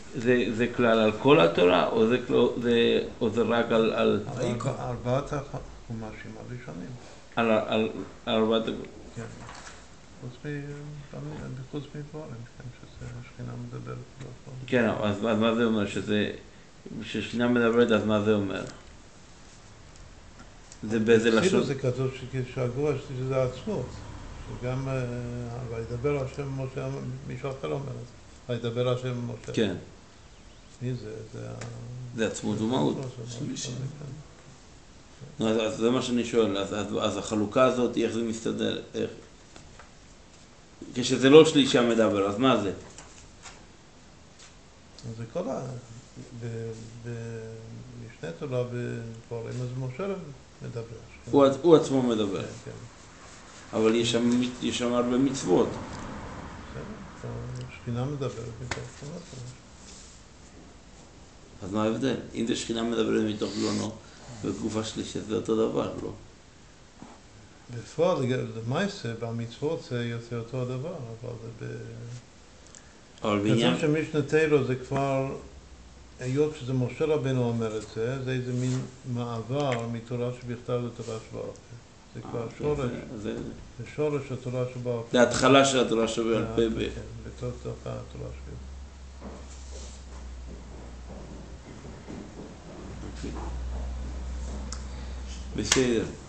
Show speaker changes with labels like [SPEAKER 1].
[SPEAKER 1] זה כלל על כל התורה, או זה רק על
[SPEAKER 2] ארבעת החומשים הראשונים.
[SPEAKER 1] על ארבעת...
[SPEAKER 2] כן. חוץ מדברים, כן, שזה השכינה מדברת.
[SPEAKER 1] כן, אז מה זה אומר? ששכינה מדברת, אז מה זה אומר? זה באיזה לשון?
[SPEAKER 2] בחסידות זה כתוב שהגבורה שזה עצמות. שגם וידבר השם משה, מישהו אחר אומר את זה. וידבר השם משה.
[SPEAKER 1] כן.
[SPEAKER 2] מי זה?
[SPEAKER 1] זה עצמות ומהות. אז זה מה שאני שואל, אז החלוקה הזאת, איך זה מסתדר? כשזה לא שלישה מדבר, אז מה זה?
[SPEAKER 2] זה כל במשנה תורה בפועלים, אז משה מדבר.
[SPEAKER 1] הוא עצמו מדבר.
[SPEAKER 2] כן.
[SPEAKER 1] אבל יש שם הרבה מצוות.
[SPEAKER 2] בסדר, שכינה מדברת מתוך תורה.
[SPEAKER 1] אז מה ההבדל? אם זה שכינה מדברת מתוך גאונו, בגופה שלישית זה אותו דבר, לא?
[SPEAKER 2] בפועל, למעשה, במצוות זה יוצא אותו דבר, אבל בעניין... כתוב שמשנה תורה זה כבר, היות שזה משה רבנו אומר את זה, זה איזה מין מעבר מתורה שבכתב לתורה שבעל פה. זה כבר שורש, זה שורש התורה שבעל פה.
[SPEAKER 1] זה ההתחלה של התורה שבעל פה.
[SPEAKER 2] כן, בתוך התורה שבעל פה.
[SPEAKER 1] בסדר.